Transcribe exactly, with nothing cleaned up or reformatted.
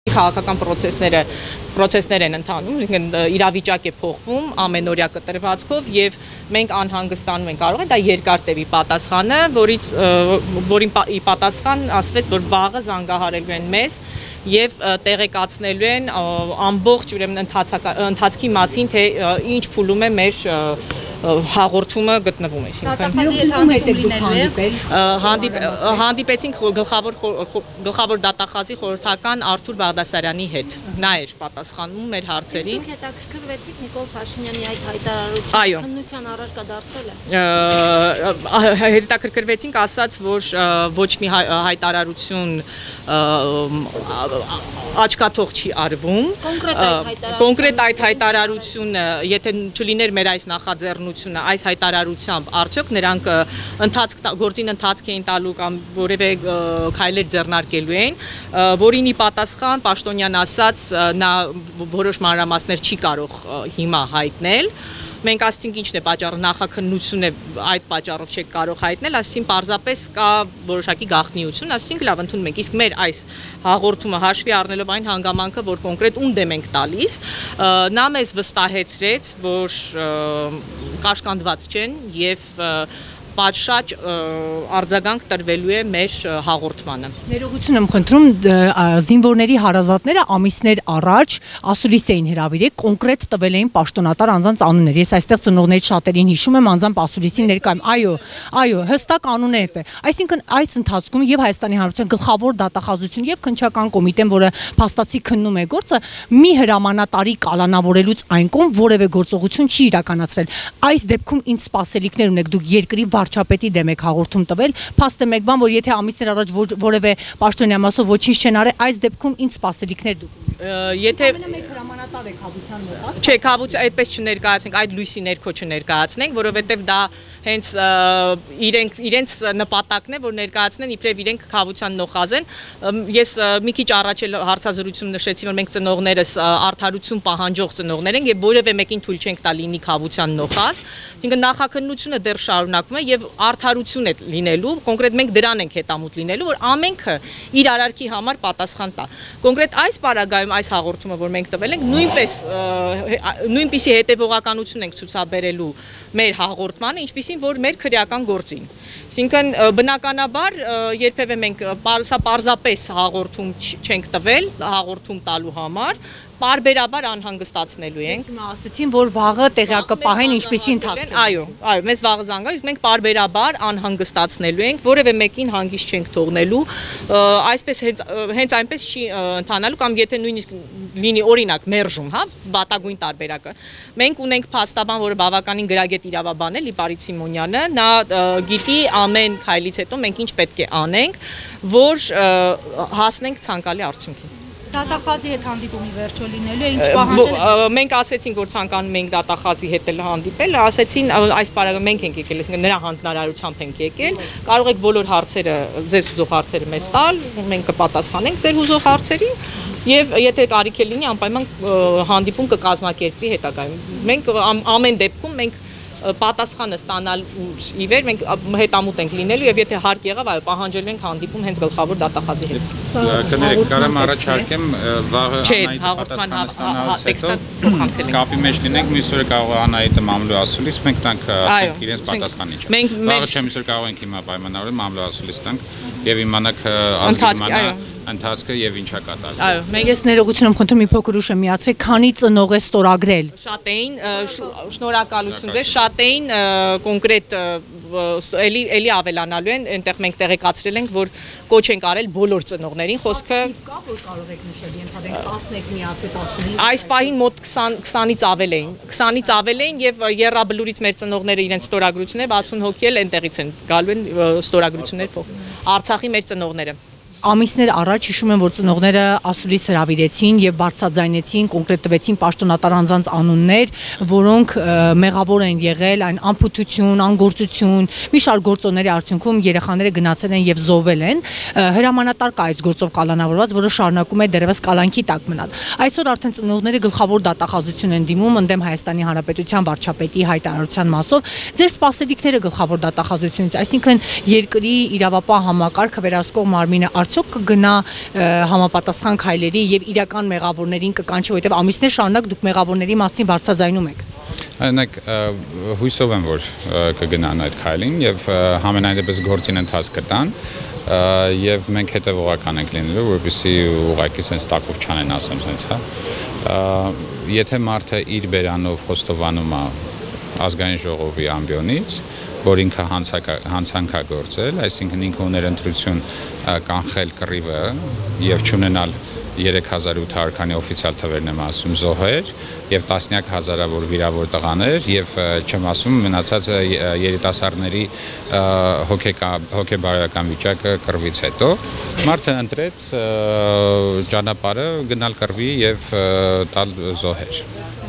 Քաղաքական process-ները process-ներ են ընթանում, իրավիճակ է փոխվում ամենօրյա կտրվածքով եւ մենք անհանգստանում ենք, կարող է դա երկար տևի պատասխանը, որից որին ի պատասխան ասվեց, որ վաղը զանգահարելու են մեզ եւ տեղեկացնելու են ամբողջ ուրեմն ընթացքի մասին, թե ինչ փուլում է մեր հաղորդումը գտնվում է, հանդիպեցինք գլխավոր գլխավոր դատախազի խորհրդական Արթուր Բաղդասարյանի հետ, նա էր պատասխանում մեր հարցերին։ Դուք հետաքրքրվեցիք Նիկոլ Փաշինյանի այդ հայտարարությունը, քննության առարկա դարձել է։ Հետաքրքրվեցինք, ասաց, որ ոչ մի հայտարարություն աչքաթող չի արվում։ Կոնկրետ այդ հայտարարությունը, եթե չլիներ մեր այս նախաձեռնությունը, այս հայտարարությամբ արդյոք նրանք ընթացք գործին ընթացք էին տալու կամ որևէ քայլեր ձեռնարկելու էին, որին ի պատասխան Պաշտոնյան ասաց, նա որոշ մանրամասներ չի կարող հիմա հայտնել։ Մենք ասացինք ինչն է պատճառը, նախաքննություն է, այդ պատճառով չեք կարող հայտնել, ասացին պարզապես կա որոշակի գաղտնիություն, ասացինք լավ ընդունում ենք, իսկ մեր այս հաղորդումը հաշվի առնելով այն հանգամանքը, որ կոնկրետ ում դեմ ենք տալիս, նա մեզ վստահեցրեց, որ կաշկանդված չեն եւ պատշաճ արձագանք տրվելու է մեր հաղորդմանը։ Ներողություն եմ խնդրում, զինվորների հարազատները ամիսներ առաջ ասուլիս էին հրավիրել, կոնկրետ տվել էին պաշտոնատար անձանց անուններ։ Ես այստեղ ծնողներից շատերին հիշում եմ, անձամբ ասուլիսին ներկայ եմ։ Այո, այո, հստակ անուններ է։ Այսինքն այս ընթացքում եւ Հայաստանի Հանրապետության գլխավոր դատախազություն եւ քննչական կոմիտեն, որը փաստացի քննում է գործը, մի հրամանատարի կալանավորելուց այն կողմ որևէ գործողություն չի իրականացրել։ Այս դեպքում ինչ սպասելիքներ ունեք դուք երկրի վարչապետի դեմ եք հաղորդում տվել, փաստ է մեկ բան, որ եթե ամիսներ առաջ որևէ պաշտոնյա մասով ոչինչ չեն արել, այս դեպքում ինչ սպասելիքներ դուք ունեք։ Եթե մեկ հրամանատար եք հավության մոտ, չէ, հավության այդպես չներկայացնենք, այդ լույսի ներքո չներկայացնենք, որովհետև դա հենց իրենք իրենց նպատակն է, որ ներկայացնեն իբրև իրենք հավության նոխազ են։ Ես մի քիչ առաջ էլ հարցազրույցում նշեցի, որ մենք ծնողներս արդարություն պահանջող ծնողներ ենք եւ որևէ մեկին թույլ չենք տա լինի հավության նոխազ։ Այսինքն նախաքննությունը դեռ շարունակվում է եւ արդարություն է լինելու, կոնկրետ մենք դրան ենք հետամուտ լինելու, որ ամենքը իր արարքի համար պատասխան տա։ Կոնկրետ այս պարագայում այս հաղորդումը, որ մենք տվել ենք, նույնպես նույնպիսի հետևողականություն ենք ցուցաբերելու մեր հաղորդմանը, ինչպիսին որ մեր քրեական գործին։ Այսինքն բնականաբար երբևէ մենք սա պարզապես հաղորդում չենք տվել, հաղորդում տալու համար, պարբերաբար անհանգստացնելու ենք։ Հիմա ասացին, որ վաղը տեղյակ կպահեն ինչպեսի ընթացք։ Այո, այո, մեզ վաղը զանգա, իսկ մենք պարբերաբար անհանգստացնելու ենք, որևէ մեկին հանգիստ չենք թողնելու, այսպես հենց հենց այնպես չի ընթանալու կամ եթե նույնիսկ լինի օրինակ մերժում, հա, վատագույն տարբերակը։ Մենք ունենք փաստաբան, որը բավականին գրագետ իրավաբան է, Լիպարիտ Սիմոնյանը, նա գիտի ամեն քայլից հետո մենք ինչ պետք է անենք, որ հասնենք ցանկալի արդյունքի։ Դատախազի հետ հանդիպումի վերջո լինելու է, ինչ պահանջել։ Մենք ասեցինք, որ ցանկանում ենք դատախազի հետ հանդիպել, ասեցին այս պարագայում մենք ենք եկել, այսինքն նրա հանձնարարությամբ ենք եկել, կարող եք բոլոր հարցերը, ձեզ հուզող հարցերը մեզ տալ, մենք կպատասխանենք ձեր հուզող հարցերին եւ եթե կարիք է լինի անպայման հանդիպում կկազմակերպվի հետագայում։ Մենք ամեն դեպքում մենք պատասխանը ստանալու ի վեր մենք հետամուտ ենք լինելու եւ եթե հարկ եղավ, այո, պահանջելու ենք հանդիպում հենց գլխավոր դատախազի հետ։ Կներեք, կարամ առաջարկեմ վաղը Անահիտի պատասխանից կապի մեջ լինենք, մյուս օրը կարող է Անահիտը մամլո ասուլիս, մենք տանք ասենք իրենց պատասխանը ինչ է։ Վաղը չէ, մյուս օրը կարող ենք հիմա պայմանավորել մամլո ասուլիս տանք եւ իմանանք ազգի ընթացքը եւ ինչա կատարվում։ Այո, մենք ես ներողություն եմ խնդրում, մի փոքր ուշ եմ միացել, քանի ծնող է ստորագրել։ Շատ էին, շնորհակալություն ձեզ, շատ էին կոնկրետ էլի էլի ավելանալու են, այնտեղ մենք տեղեկացրել ենք, որ կոչ ենք արել բոլոր ծնողներին, խոսքը կա, որ կարող եք նշել, ենթադրենք տասնեկ միացե տասնհինգ։ Այս պահին մոտ քսանից ավել էին, քսանից ավել էին եւ Եռաբլուրից մեր ծնողները իրենց ստորագրություններ վաթսուն հոգի էլ այնտեղից են գալու են ստորագրություններ փոխ։ Արցախի մեր ծնողները Ամիսներ առաջ հիշում եմ, որ ծնողները ասուլիս հրավիրեցին եւ բարձրաձայնեցին, կոնկրետ տվեցին պաշտոնատար անձանց անուններ, որոնք մեղավոր են եղել այն անփութություն, անգործություն, մի շարք գործոնների արդյունքում երեխաները գնացել են եւ զոհվել են։ Հրամանատար կա այս գործով կալանավորված, որը շարունակում է դեռևս կալանքի տակ մնալ։ Այսօր արդեն ծնողները գլխավոր դատախազություն են դիմում ընդդեմ Հայաստանի Հանրապետության վարչապետի հայտարարության մասով։ Ձեր սպասելիքները գլխավոր դատախազությունից, այսինքն երկրի իրավապահ համակարգը վերահսկող մարմինը արդյոք կգնա համապատասխան քայլերի եւ իրական մեղավորներին կկանչի, որովհետեւ ամիսներ շարունակ դուք մեղավորների մասին բարձրաձայնում եք։ Այնեք հույսով եմ, որ կգնան այդ քայլին եւ համենայն դեպս գործին ընթաց կտան եւ մենք հետեւողական ենք լինելու, որպեսզի ուղղակի sense տակով չանեն, ասեմ sense, հա։ Եթե մարդը իր բերանով խոստովանում է ազգային ժողովի ամբիոնից, որ ինքը հանցանք է գործել, այսինքն ինքը ուներ ընտրություն կանխել կռիվը եւ չունենալ երեք հազար ութ հարյուր քանի օֆիցիալ թվերն եմ ասում զոհեր եւ տասնյակ հազարավոր վիրավոր տղաներ եւ չեմ ասում մնացած երիտասարդների հոգեբարոյական վիճակը կռվից հետո մարդը ընտրեց ճանապարհը գնալ կռվի եւ տալ զոհեր։